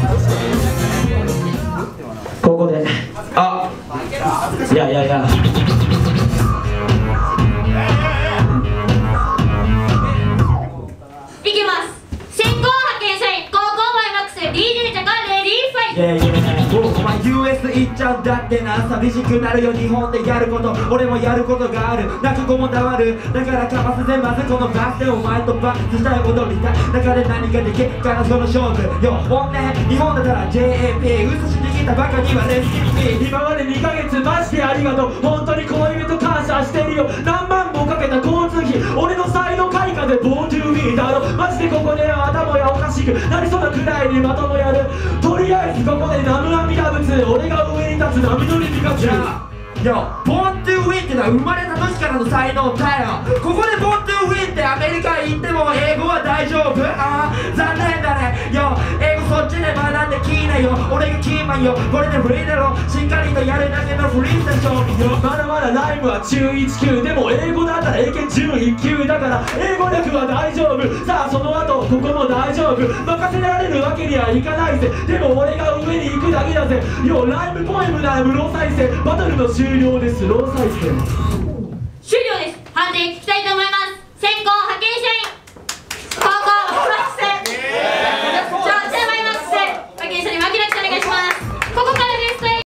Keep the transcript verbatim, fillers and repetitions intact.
ここであいやいやいやいきます。先行派遣社員高校ワイマックス ディージェー チャカレディーファイト。 いやいやいやお前 ユーエス 行っちゃうんだってな。寂しくなるよ日本でやること。俺もやることがある。泣く子も黙る。だからかませてまずこのバスでお前とバックしたい踊りたい。中で何ができるからその勝負よ。本音日本だったら ジェーエーピー 嘘しに来たバカにはレスキッピー。 今までにかげつマジでありがとう。本当に恋人感謝してるよ。何万もかけた交通費俺の才能開花で Born to be だろ。マジでここで頭やおかしくなりそうなくらいにまともやる。とりあえずここでナムアミダ仏俺が上に立つ波乗りピカチュウ。 よ、Born to win ってのは生まれた時からの才能だよ。ここで Born to win ってアメリカ行っても英語は大丈夫。ああ残念だね。よ、英語そっちで学んできなよ。俺がキーマンよ。これでフリーだろ。しっかりとやるだけのフリーステーションよ。 まだまだライムは中いち級でも英語だったら英検じゅういっ級だから英語力は大丈夫。さあその後ここも大丈夫。任せられるわけにはいかないぜ。でも俺が上に行くだけだぜ。よ、ライムポエムなら無料再生バトルの終了です。ロー再生終了です。判定聞きたいと思います。